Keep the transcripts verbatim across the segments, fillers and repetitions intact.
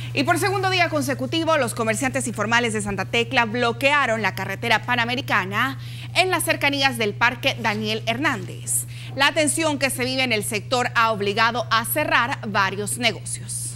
Y por segundo día consecutivo, los comerciantes informales de Santa Tecla bloquearon la carretera panamericana en las cercanías del Parque Daniel Hernández. La tensión que se vive en el sector ha obligado a cerrar varios negocios.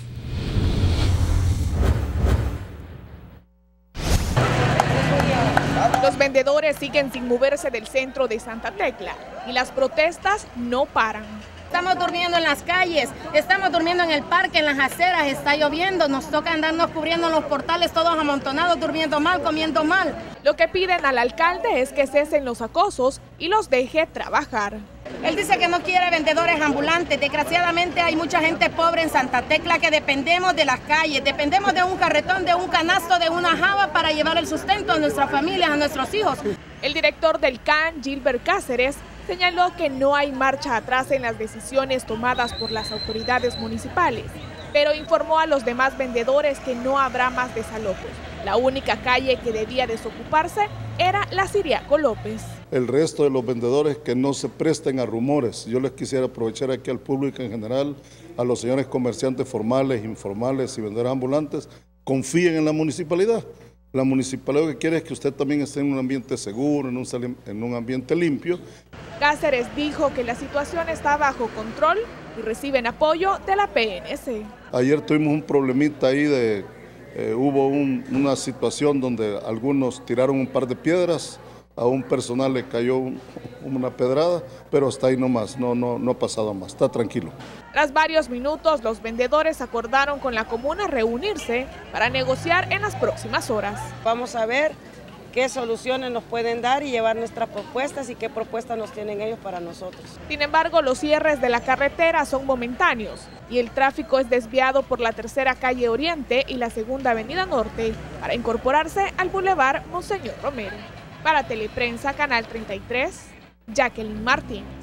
Los vendedores siguen sin moverse del centro de Santa Tecla y las protestas no paran. Estamos durmiendo en las calles, estamos durmiendo en el parque, en las aceras, está lloviendo, nos toca andarnos cubriendo en los portales todos amontonados, durmiendo mal, comiendo mal. Lo que piden al alcalde es que cesen los acosos y los deje trabajar. Él dice que no quiere vendedores ambulantes. Desgraciadamente hay mucha gente pobre en Santa Tecla que dependemos de las calles, dependemos de un carretón, de un canasto, de una java para llevar el sustento a nuestras familias, a nuestros hijos. El director del C A N, Gilbert Cáceres, señaló que no hay marcha atrás en las decisiones tomadas por las autoridades municipales, pero informó a los demás vendedores que no habrá más desalojos. La única calle que debía desocuparse era la Ciriaco López. El resto de los vendedores que no se presten a rumores. Yo les quisiera aprovechar aquí al público en general, a los señores comerciantes formales, informales y vendedores ambulantes, confíen en la municipalidad. La municipalidad lo que quiere es que usted también esté en un ambiente seguro, en un, en un ambiente limpio. Cáceres dijo que la situación está bajo control y reciben apoyo de la P N C. Ayer tuvimos un problemita ahí, de, eh, hubo un, una situación donde algunos tiraron un par de piedras, a un personal le cayó un, una pedrada, pero hasta ahí nomás, no, no, no ha pasado más, está tranquilo. Tras varios minutos, los vendedores acordaron con la comuna reunirse para negociar en las próximas horas. Vamos a ver qué soluciones nos pueden dar y llevar nuestras propuestas y qué propuestas nos tienen ellos para nosotros. Sin embargo, los cierres de la carretera son momentáneos y el tráfico es desviado por la tercera calle Oriente y la segunda avenida Norte para incorporarse al bulevar Monseñor Romero. Para Teleprensa, Canal treinta y tres, Jacqueline Martínez.